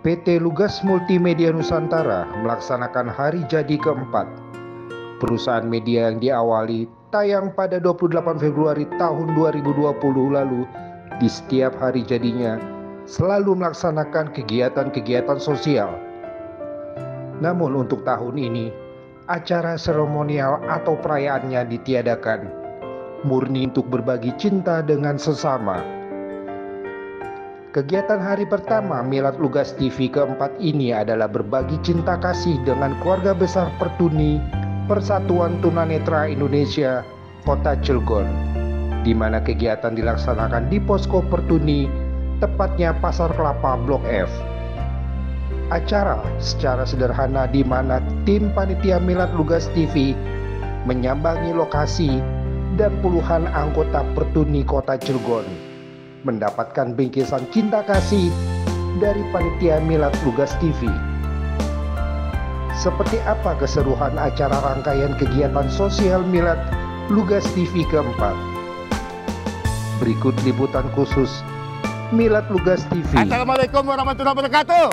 PT Lugas Multimedia Nusantara melaksanakan hari jadi keempat. Perusahaan media yang diawali tayang pada 28 Februari tahun 2020 lalu di setiap hari jadinya selalu melaksanakan kegiatan-kegiatan sosial. Namun untuk tahun ini, acara seremonial atau perayaannya ditiadakan, murni untuk berbagi cinta dengan sesama. Kegiatan hari pertama Milad Lugas TV keempat ini adalah berbagi cinta kasih dengan keluarga besar Pertuni Persatuan Tunanetra Indonesia Kota Cilegon, di mana kegiatan dilaksanakan di Posko Pertuni, tepatnya Pasar Kelapa Blok F. Acara secara sederhana di mana tim panitia Milad Lugas TV menyambangi lokasi dan puluhan anggota Pertuni Kota Cilegon mendapatkan bingkisan cinta kasih dari panitia Milad Lugas TV. Seperti apa keseruan acara rangkaian kegiatan sosial Milad Lugas TV keempat? Berikut liputan khusus Milad Lugas TV. Assalamualaikum warahmatullahi wabarakatuh.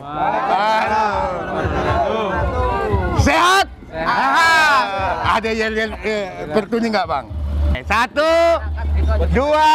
Sehat? Sehat. Ada yang Pertuni nggak, Bang? 1, 2,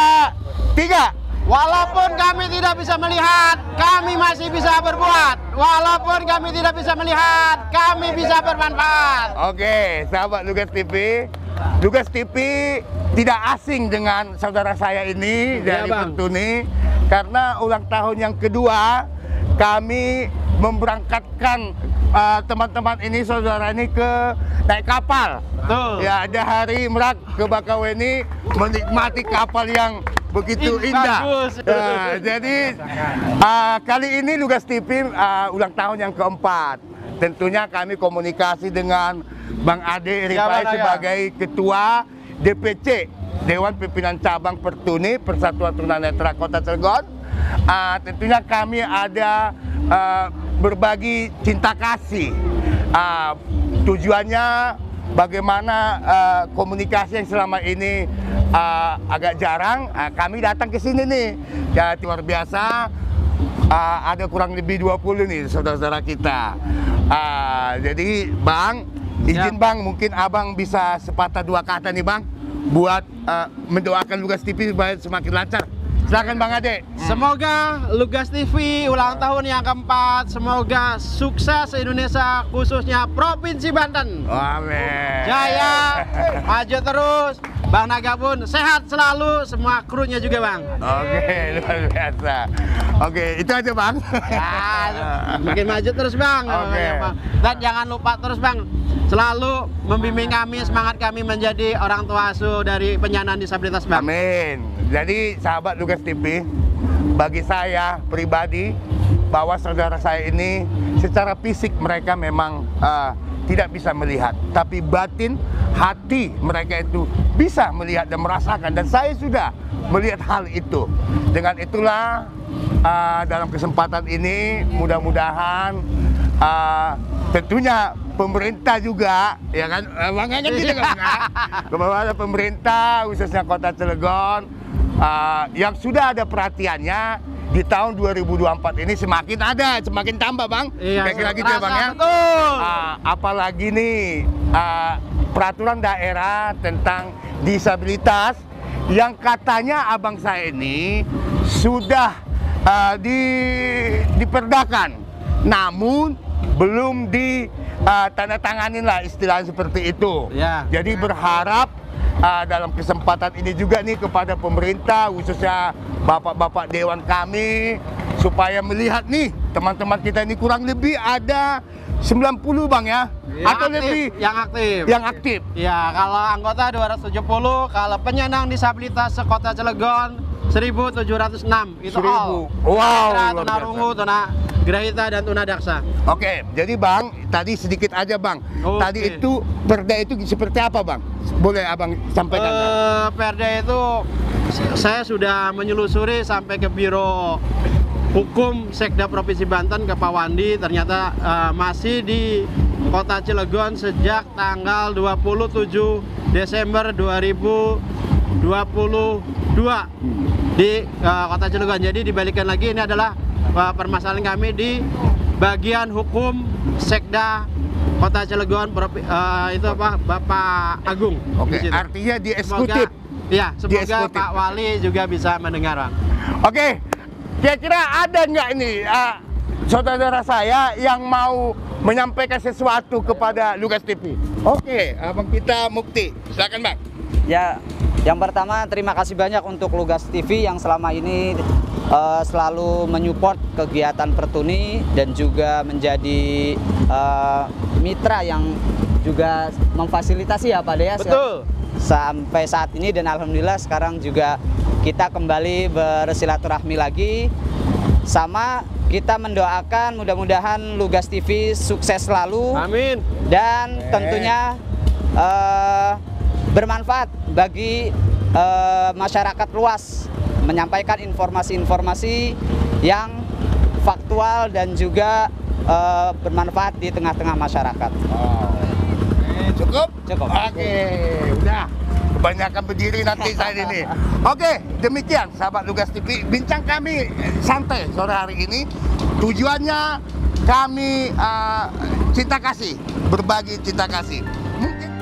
3. Walaupun kami tidak bisa melihat, kami masih bisa berbuat. Walaupun kami tidak bisa melihat, kami bisa bermanfaat. Oke, sahabat Lugas TV. Lugas TV tidak asing dengan saudara saya ini dari Pertuni, karena ulang tahun yang kedua kami memberangkatkan teman-teman ini, saudara ini ke naik kapal. Tuh. Ya, ada hari Merak ke Bakauheni menikmati kapal yang begitu indah. Nah, jadi kali ini Lugas TV ulang tahun yang keempat. Tentunya kami komunikasi dengan Bang Ade Rifai sebagai Ketua DPC Dewan Pimpinan Cabang Pertuni Persatuan Tunanetra Kota Cilegon. Tentunya kami ada berbagi cinta kasih. Tujuannya bagaimana komunikasi yang selama ini agak jarang, kami datang ke sini nih. Ya, luar biasa, ada kurang lebih 20 nih saudara-saudara kita. Jadi Bang, izin Bang, mungkin Abang bisa sepatah dua kata nih Bang, buat mendoakan Lugas TV supaya semakin lancar. Silakan Bang Ade. Semoga Lugas TV ulang tahun yang keempat, semoga sukses Indonesia, khususnya Provinsi Banten. Amin. Jaya, maju terus. Bang Naga pun sehat selalu, semua krunya juga Bang. Oke, luar biasa. Oke, itu aja Bang. Ya, makin maju terus Bang. Oke. Dan jangan lupa terus Bang, selalu membimbing kami, semangat kami menjadi orang tua asuh dari penyandang disabilitas Bang. Amin. Jadi sahabat Lugas TV, bagi saya pribadi, bahwa saudara saya ini secara fisik mereka memang tidak bisa melihat, tapi batin, hati mereka itu bisa melihat dan merasakan, dan saya sudah melihat hal itu. Dengan itulah dalam kesempatan ini mudah-mudahan tentunya pemerintah juga, ya kan, makanya gitu kan, bahwa pemerintah khususnya Kota Cilegon yang sudah ada perhatiannya di tahun 2024 ini semakin tambah Bang. Iya, kira-kira gitu ya Bang ya. Apalagi nih peraturan daerah tentang disabilitas yang katanya abang saya ini sudah diperdakan, namun belum ditandatanganin lah, istilahnya seperti itu. Ya. Jadi berharap dalam kesempatan ini juga nih kepada pemerintah, khususnya bapak-bapak dewan kami, supaya melihat nih teman-teman kita ini kurang lebih ada 90 Bang ya, atau aktif, lebih yang aktif. Ya, kalau anggota 270, kalau penyandang disabilitas sekota Cilegon 1.706 itu 1000. All. Wow, tunarungu, tunagrahita dan tunadaksa. Oke, jadi Bang, tadi sedikit aja Bang. Tadi itu perda itu seperti apa Bang? Boleh Abang sampaikan? Perda itu saya sudah menyelusuri sampai ke Biro Hukum Sekda Provinsi Banten ke Pak Wandi, ternyata masih di Kota Cilegon sejak tanggal 27 Desember 2022 di Kota Cilegon. Jadi dibalikan lagi, ini adalah permasalahan kami di bagian hukum Sekda Kota Cilegon, itu apa, Bapak Agung. Oke, di situ. artinya di eksekutif. Semoga Pak Wali juga bisa mendengar, Bang. Oke, kira-kira ada nggak ini saudara saya yang mau menyampaikan sesuatu kepada Lugas TV? Oke, Abang kita Mukti, silakan Bang. Ya, yang pertama terima kasih banyak untuk Lugas TV yang selama ini selalu menyupport kegiatan Pertuni dan juga menjadi mitra yang juga memfasilitasi ya Pak Deas. Betul. Sampai saat ini dan alhamdulillah sekarang juga kita kembali bersilaturahmi lagi. Sama kita mendoakan mudah-mudahan Lugas TV sukses selalu. Amin. Dan tentunya bermanfaat bagi masyarakat luas, menyampaikan informasi-informasi yang faktual dan juga bermanfaat di tengah-tengah masyarakat. Cukup? Cukup. Oke, udah. Kebanyakan berdiri nanti saya ini. Oke, demikian sahabat Lugas TV. Bincang kami santai sore hari ini. Tujuannya kami cinta kasih, berbagi cinta kasih. Mungkin